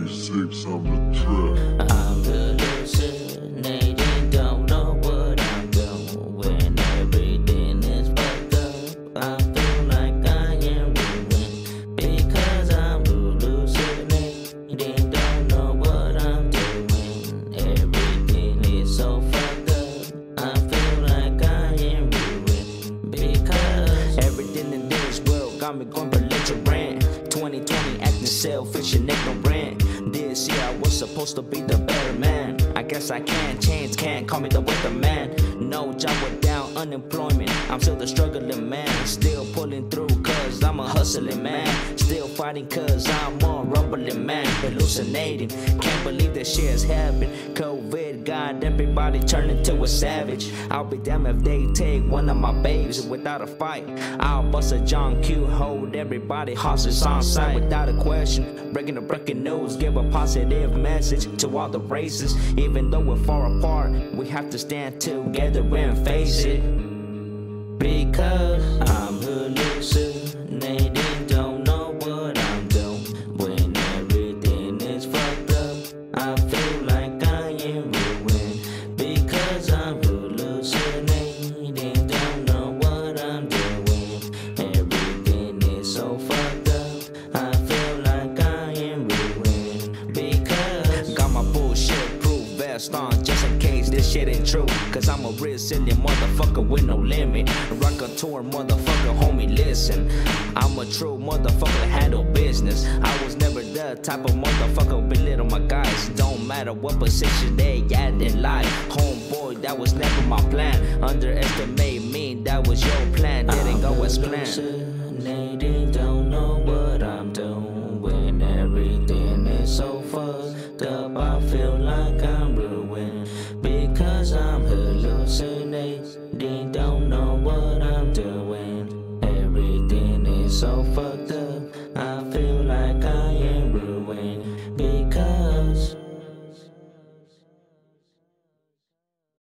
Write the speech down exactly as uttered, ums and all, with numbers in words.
ninety-six on the track. I'm hallucinating, don't know what I'm doing. When everything is fucked up, I feel like I am ruined. Because I'm hallucinating, don't know what I'm doing. Everything is so fucked up, I feel like I am ruined. Because everything in this world got me going belligerent. twenty twenty acting selfish and ignorant. This year I was supposed to be the better man. I guess I can't change, can't call me the weatherman. No job without unemployment, I'm still the struggling man. Still pulling through cause I'm a hustling man. Still fighting cause I'm a rumbling man. Hallucinating, can't believe this shit has happened. COVID got everybody turning to a savage. I'll be damned if they take one of my babes without a fight. I'll bust a John Q, hold everybody hostage on sight without a question. Breaking the breaking news, give a positive message to all the races. Even though we're far apart, we have to stand together and face it. Because I'm hallucinating, don't know what I'm doing. When everything is fucked up, I feel like I am ruined. Because I'm hallucinating, don't know what I'm doing. Everything is so fucked up, I feel like I am ruined. Because got my bullshit proof vest on just in case this shit ain't true. Cause I'm a resilient motherfucker with no limit. Rock a tour, motherfucker, homie, listen. I'm a true motherfucker that handle business. I was never the type of motherfucker who belittle my guys. Don't matter what position they at in life. Homeboy, that was never my plan. Underestimate me, that was your plan. Didn't go as planned. Don't know what I'm doing. When everything is so fucked up, I feel like I'm ruined. Because I'm hallucinating, don't know what I'm doing. Everything is so fucked up.